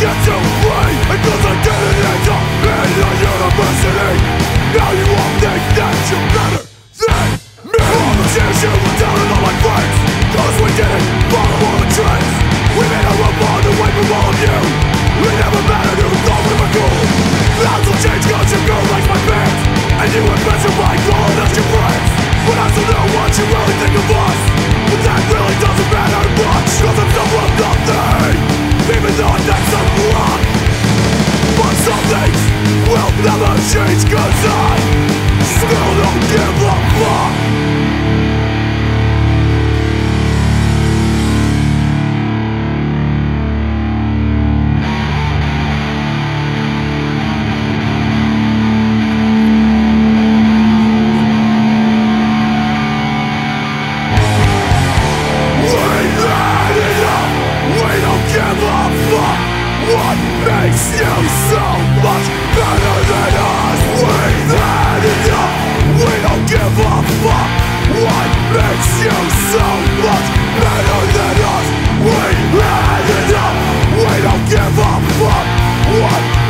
get too free, and cause I didn't end up in the university. Now you all think that you're better than me. All the tears you were down on all my friends, cause we didn't follow all the trends. We made a rope on away from all of you. It never mattered who thought we were cool. Lots will change cause your girl likes my pants, and you would bet your life calling us your friends. But I still know what you really think of us, but that really doesn't matter much, cause I'm still worth nothing, even though I think I'm wrong. But some things will never change, cause I still don't give a fuck. What makes you so much better than us? We've had enough, we don't give a fuck. What makes you so much better than us? We've had enough, we don't give a fuck. What